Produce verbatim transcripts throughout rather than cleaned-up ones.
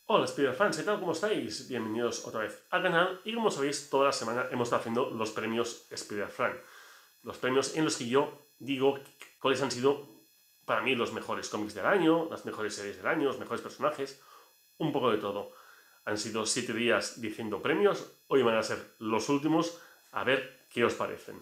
Hola Spider-Fans, ¿qué tal? ¿Cómo estáis? Bienvenidos otra vez al canal y como sabéis, toda la semana hemos estado haciendo los premios Spider-Fan. Los premios en los que yo digo cuáles han sido para mí los mejores cómics del año, las mejores series del año, los mejores personajes, un poco de todo. Han sido siete días diciendo premios, hoy van a ser los últimos, a ver qué os parecen.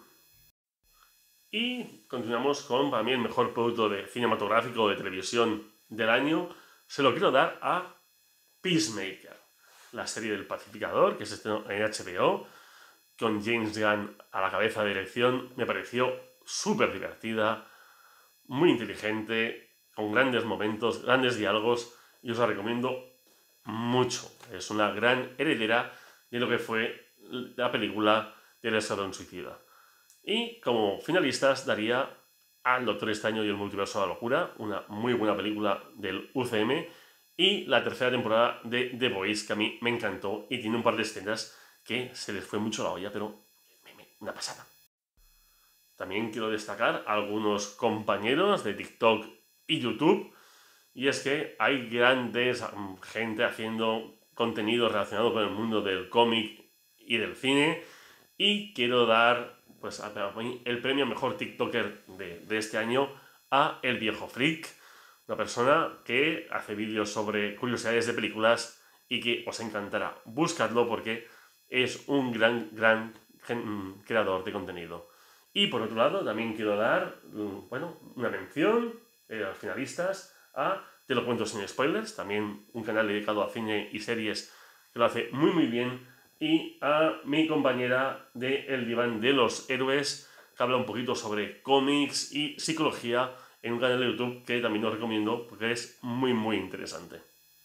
Y continuamos con, para mí, el mejor producto de cinematográfico o de televisión del año. Se lo quiero dar a Peacemaker, la serie del Pacificador, que se estrenó en H B O, con James Gunn a la cabeza de dirección. Me pareció súper divertida, muy inteligente, con grandes momentos, grandes diálogos, y os la recomiendo mucho. Es una gran heredera de lo que fue la película del Escuadrón Suicida. Y como finalistas daría al Doctor Extraño y el Multiverso de la Locura, una muy buena película del U C M, y la tercera temporada de The Boys, que a mí me encantó y tiene un par de escenas que se les fue mucho la olla, pero una pasada. También quiero destacar a algunos compañeros de TikTok y YouTube, y es que hay grandes gente haciendo contenido relacionado con el mundo del cómic y del cine, y quiero dar pues, el premio a mejor TikToker de, de este año a El Viejo Freak, una persona que hace vídeos sobre curiosidades de películas y que os encantará. Buscadlo porque es un gran, gran creador de contenido. Y por otro lado, también quiero dar, bueno, una mención eh, a los finalistas a Te lo cuento sin spoilers, también un canal dedicado a cine y series que lo hace muy muy bien, y a mi compañera de El Diván de los Héroes, que habla un poquito sobre cómics y psicología en un canal de YouTube que también os recomiendo porque es muy muy interesante.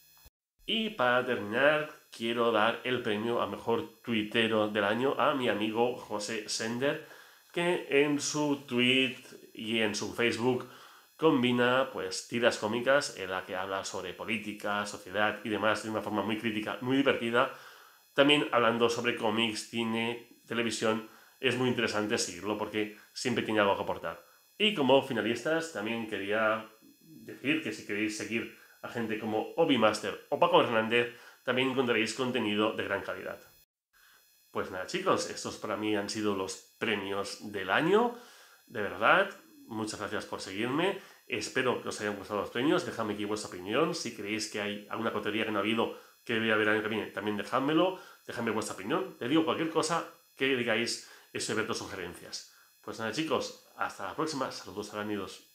Y para terminar, quiero dar el premio a mejor tuitero del año a mi amigo José Sender, que en su tweet y en su Facebook combina pues tiras cómicas en la que habla sobre política, sociedad y demás de una forma muy crítica, muy divertida. También hablando sobre cómics, cine, televisión, es muy interesante seguirlo porque siempre tiene algo que aportar. Y como finalistas también quería decir que si queréis seguir a gente como Obi Master o Paco Hernández, también encontraréis contenido de gran calidad. Pues nada chicos, estos para mí han sido los premios del año. De verdad, muchas gracias por seguirme. Espero que os hayan gustado los premios. Dejadme aquí vuestra opinión. Si creéis que hay alguna categoría que no ha habido que debería haber el año que viene, también dejádmelo. Dejadme vuestra opinión. Te digo cualquier cosa que digáis, eso abierto sugerencias. Pues nada chicos, hasta la próxima. Saludos arañidos.